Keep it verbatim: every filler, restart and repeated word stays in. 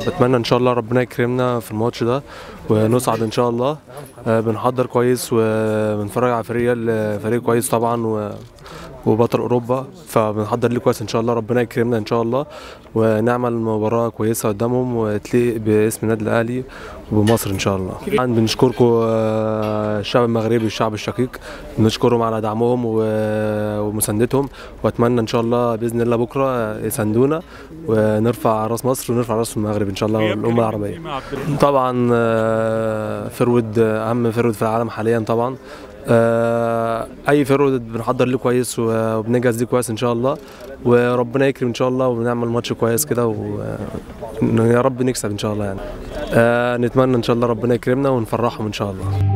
بتمنى ان شاء الله ربنا يكرمنا في الماتش ده ونصعد ان شاء الله. آه، بنحضر كويس وبنتفرج على فريق فريق كويس طبعا و وبطل اوروبا، فبنحضر ليه كويس ان شاء الله. ربنا يكرمنا ان شاء الله ونعمل مباراه كويسه قدامهم وتليق باسم النادي الاهلي وبمصر ان شاء الله. طبعا بنشكركم الشعب المغربي والشعب الشقيق، بنشكرهم على دعمهم ومساندتهم، واتمنى ان شاء الله باذن الله بكره يساندونا ونرفع راس مصر ونرفع راس المغرب ان شاء الله والامه العربيه. طبعا فرود اهم فرود في العالم حاليا طبعا. اي فرود بنحضر ليه كويس وبنجهز ليه كويس ان شاء الله، وربنا يكرم ان شاء الله ونعمل ماتش كويس كده ويا رب نكسب ان شاء الله يعني. نتمنى ان شاء الله ربنا يكرمنا ونفرحهم ان شاء الله.